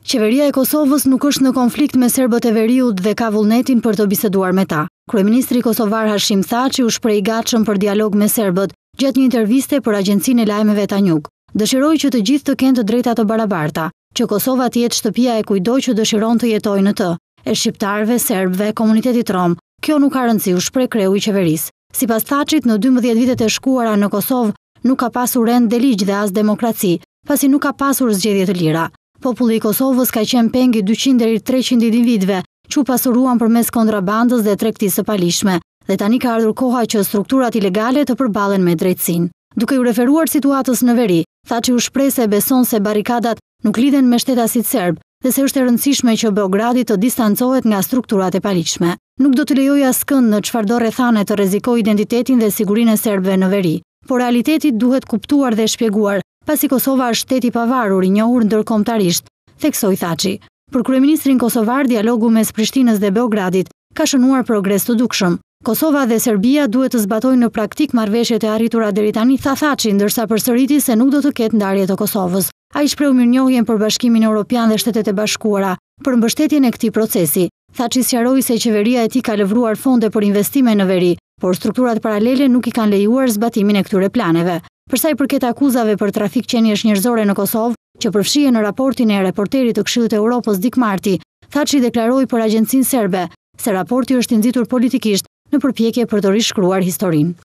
Qeveria e Kosovës nuk është në konflikt me serbët e veriut dhe ka vullnetin për të biseduar me ta. Kryeministri kosovar Hashim Thaçi u shpreh i gatshëm për dialog me serbët gjatë një interviste për agjencinë e lajmeve Tanjug. Dëshiroi që të gjithë të kenë të drejta të barabarta, që Kosova të jetë shtëpia e kujdo që dëshiron të jetojë në të, e shqiptarëve, serbëve, komunitetit rom. Kjo nuk ka rëndësi, u shpreh kreu i qeverisë. Sipas Thaçit, në 12 vitet e shkuara në Kosovë nuk ka pasur rend dhe ligj dhe as demokraci, pasi nuk ka pasur zgjedhje të lira. Populli i Kosovës ka qenë pengi 200 deri 300 individëve që u pasuruan përmes kontrabandës dhe tregtisë së palishme, dhe tani ka ardhur koha që strukturat ilegale të përballen me drejtësinë. Duke u referuar situatës në veri, Thaçi u shpreh se beson se barrikadat nuk lidhen me shtetasit serb dhe se është e rëndësishme që Beogradi të distancohet nga strukturat e palishme. Nuk do të lejojë askënd në çfarëdo rrethane të rrezikojë identitetin dhe sigurinë e serbëve në veri, por realiteti duhet kuptuar dhe shpjeguar, pasi Kosova është shtet i pavarur i njohur ndërkombëtarisht, theksoi Thaçi. Për kryeministrin kosovar, dialogu mes Prishtinës dhe Beogradit ka shënuar progres të dukshëm. Kosova dhe Serbia duhet të zbatojnë në praktik marrëveshjet e arritura deri tani, tha Thaçi, ndërsa përsëriti se nuk do të ketë ndarje të Kosovës. Ai shpreu mirënjohjen për Bashkimin Evropian dhe Shtetet e Bashkuara për mbështetjen e këtij procesi. Thaçi sqaroi se qeveria e tij ka lëvruar fonde për investime në veri, por strukturat paralele nuk i kanë lejuar zbatimin e këtyre planeve. Për sa i përket akuzave për trafik qeniesh njerëzore në Kosovë, që përfshihen në raportin e reporterit të Këshillit të Evropës Dick Marty, Thaçi deklaroi për agjencinë serbe se raporti është i nxitur politikisht në përpjekje për të rishkruar historinë.